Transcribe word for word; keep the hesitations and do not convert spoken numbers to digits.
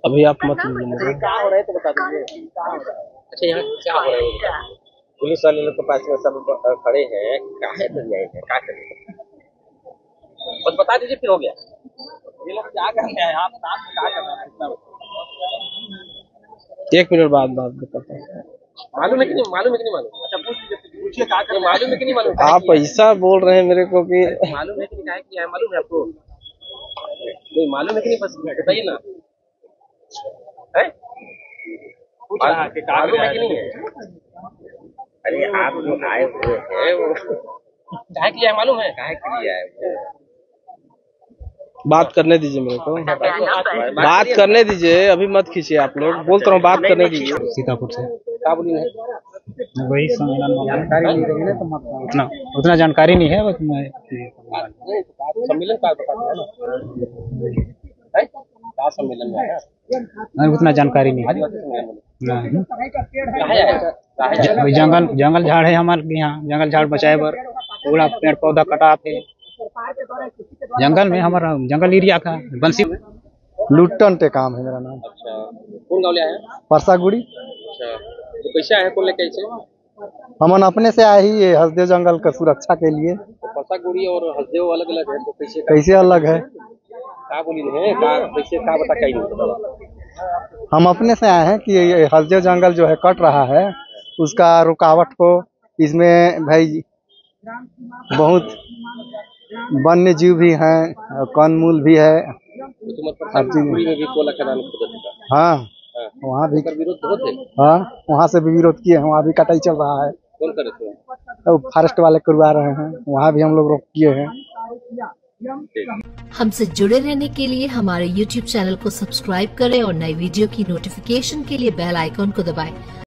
अभी आप मत लीजिए मेरे। क्या हो रहा है तो बता दीजिए। अच्छा यहाँ क्या हो रहा है? पुलिस वाले लोग के पास में सब खड़े हैं, काहे तो नहीं है, क्या करें? बस बता दीजिए फिर हो गया। ये लोग क्या कर रहे हैं? आप साथ में क्या कर रहे हैं? एक मिनट बाद बात बताता हूँ। मालूम है कि नहीं मालूम है कि नहीं मालूम? अच्छा पूछ लीजिए, पूछिए क्या कर रहे हैं? मालूम है कि नहीं मालूम? आप ऐसा बोल रहे हैं मेरे को कि मालूम है कि नहीं, काहे किया है मालूम है आपको? नहीं मालूम है कि नहीं, बस बताइए ना। है पूछ रहा है कि क्या कर मालूम रहे है कि हैं? नहीं है? अरे आप जो आए हुए हैं वो काहे किया है मालूम है? काहे किया है? बात करने दीजिए मेरे को, बात करिए। करने दीजिए, अभी मत खींचिए आप लोग। बोलता रहा हूँ बात करने दीजिए। सीतापुर से क्या बोली है? वही सम्मेलन वाला जानकारी नहीं रही है तो मत उतना उतना जानकारी नहीं है, बस मैं सम्मेलन का बताते हैं ना, है क्या सम्मेलन में है? नहीं, उतना जानकारी नहीं है। आदिवासी सम्मेलन में नहीं। काहे आया था? काहे आया था? वही जंगल जंगल झाड़ है हमारे यहाँ, जंगल झाड़ बचाए बर पूरा पेड़ पौधा कटा थे जंगल में, हमारा जंगल एरिया का बंसी। लुट्टन टे काम है मेरा नाम। अच्छा कौन गाँव ले आया? परसागुड़ी। अच्छा तो कैसे आए, कौन लेके कैसे? हमन अपने से आए ही है हसदेव जंगल का सुरक्षा के लिए। तो परसागुड़ी और हसदेव अलग अलग है, तो कैसे कैसे अलग है? क्या बोली है? क्या कैसे क्या बता कहीं? हम अपने से आए हैं कि ये हसदेव जंगल जो है कट रहा है, उसका रुकावट को, इसमें भाई बहुत वन्य जीव भी हैं, कंदमूल भी है, हर चीज में भी कोला खदान खुद का। हाँ वहाँ भी विरोध बहुत है। हाँ वहाँ से भी विरोध किए हैं, वहाँ भी कटाई चल रहा है। कौन कर रहे थे? तो फॉरेस्ट वाले करवा रहे हैं, वहाँ भी हम लोग रोक किए हैं। हमसे जुड़े रहने के लिए हमारे यूट्यूब चैनल को सब्सक्राइब करें और नई वीडियो की नोटिफिकेशन के लिए बेल आइकॉन को दबाएं।